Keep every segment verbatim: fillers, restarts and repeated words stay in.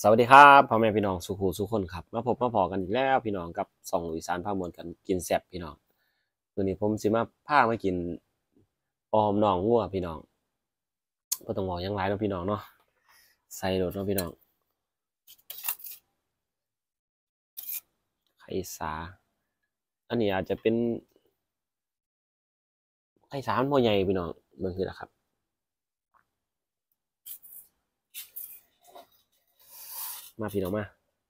สวัสดีครับพ่อแม่พี่น้องสุขุสุขคนครับมาพบมาพอกันอีกแล้วพี่น้องกับสองอีสานพามวลกันกินแซ่บพี่น้องวันนี้ผมสิมาพามากินออมน้องวัวพี่น้องบ่ต้องบอกหยังหลายเนาะพี่น้องเนาะใส่โดดเนาะพี่น้องไข่สาอันนี้อาจจะเป็นไข่สามันบ่ใหญ่พี่น้องเบิ่งคือล่ะครับมาพี่น้องมา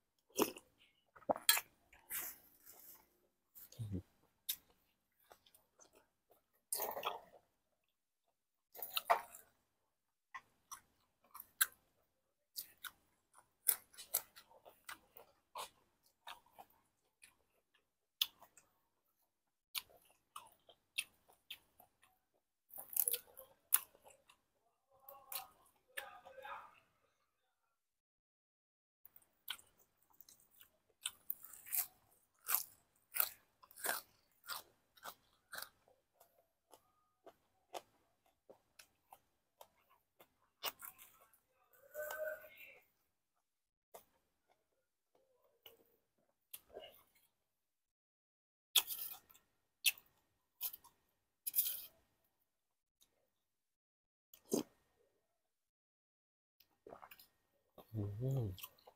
อืม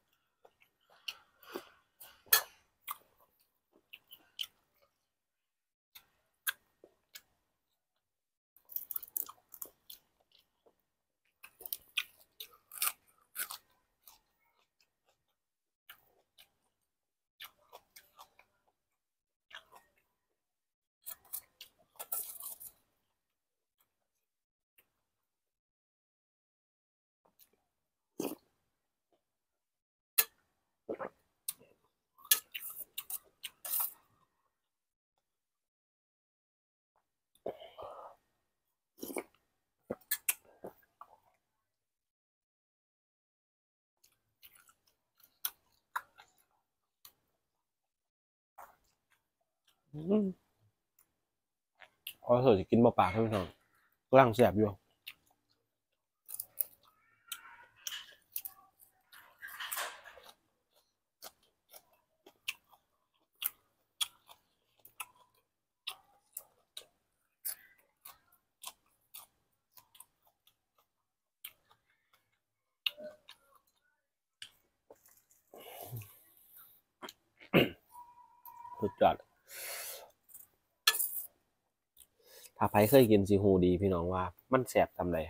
อืมพอเถอะสิกินบ่ปากให้พี่น้องกำลังแซ่บอยู่สุดยอดถ้าไผเคยกินสิฮู้ดีพี่น้องว่ามันแซ่บซำใด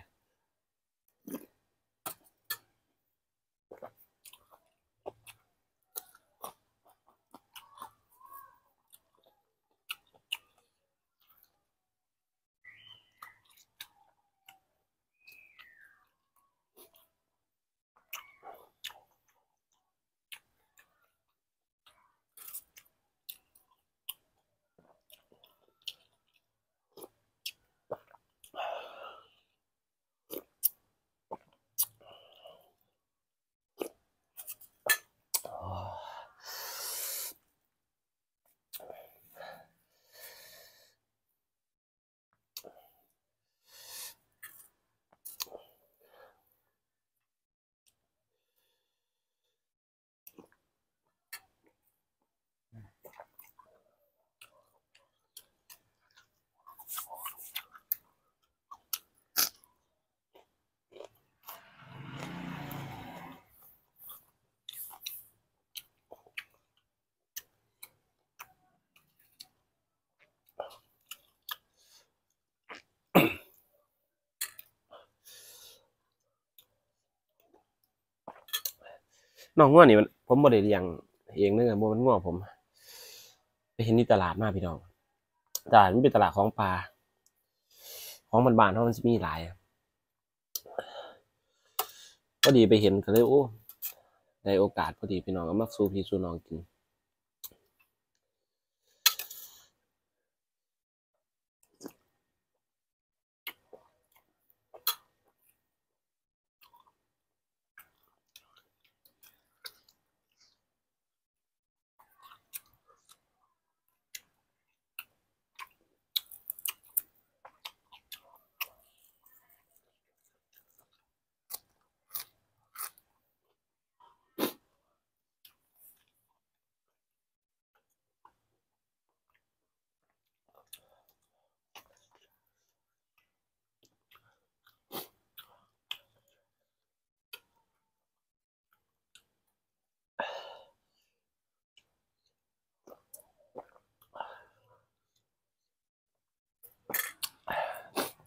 น้องงัวนี่มันผมบ่ได้เลี้ยงเองเด้อบ่แม่นงัวผมไปเห็นที่ตลาดมาพี่น้องตลาดมันเป็นตลาดของป่าของบ้านๆเฮามันสิมีหลายพอดีไปเห็นก็เลยโอ้ได้โอกาสพอดีพี่น้องเอามาสู่พี่สู่น้องกิน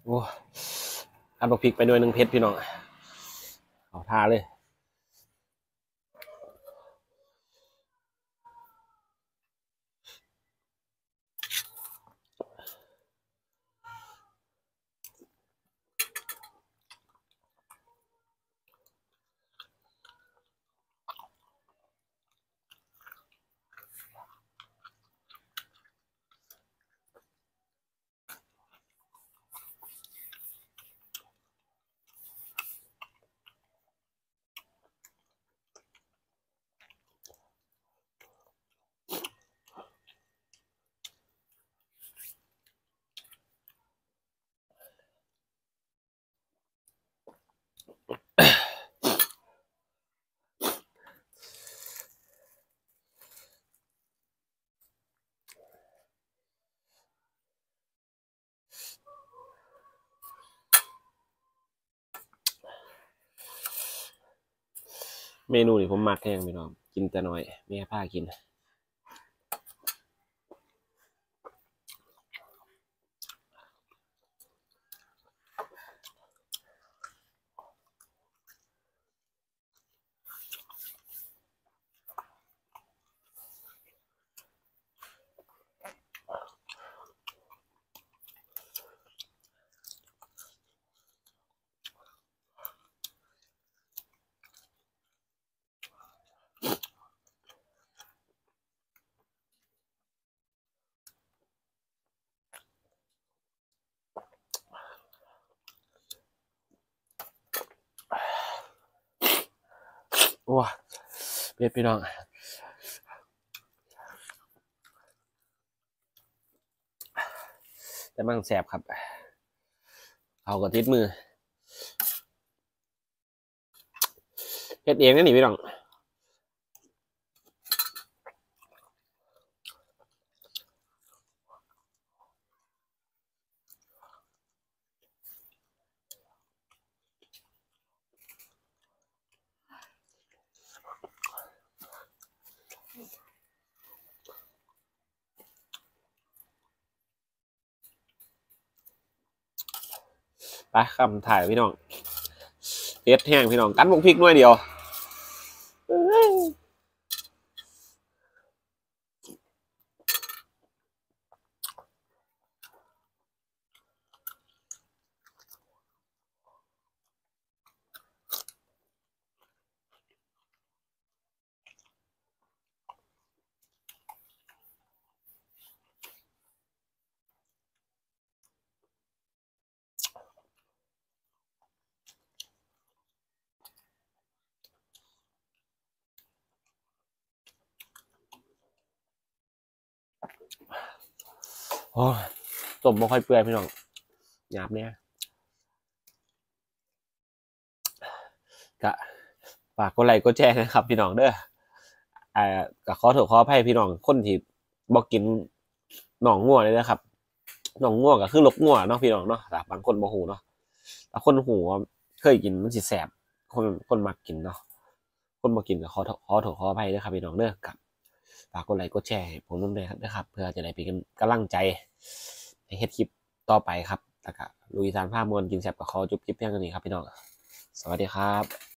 โอ้อัดบักพริกไปด้วยหนึ่งเพชรพี่น้องเอาท่าเลยเมนูนี่ผมมักแห้งพี่น้องกินแต่น้อยแม่พากินว้าเผ็ดพี่น้องแต่มันแสบครับเอากระติดมือเฮ็ดเองนั่นนี่พี่น้องไปคำถ่ายพี่น้องเผ็ดแห้งพี่น้องกันบักพริกหน่อยเดียวโอ้ต้มบ่ค่อยเปื่อยพี่น้องหยาบเนี่ยกะฝากกดไลค์กดแชร์นะครับพี่น้องเด้ออ่าก็ขอโทษขออภัยพี่น้องคนที่บ่กินหนองงัวเลยนะครับหนองงัวก็คือลกงัวเนาะพี่น้องเนาะแต่บางคนบ่ฮู้เนาะแต่คนฮู้ว่าเคยกินมันสิแซ่บคนคนมักกินเนาะคนบ่กินก็ขอขอโทษขออภัยด้วยครับพี่น้องเด้อครับฝากกดไลค์กดแชร์ให้ผมด้วยนะครับเพื่อจะได้เป็นกำลังใจให้เฮ็ดคลิปต่อไปครับแล้วก็ลุยสารภาพมวลกินแซ่บกับขอจบคลิปเพียงเท่านี้ครับพี่น้องสวัสดีครับ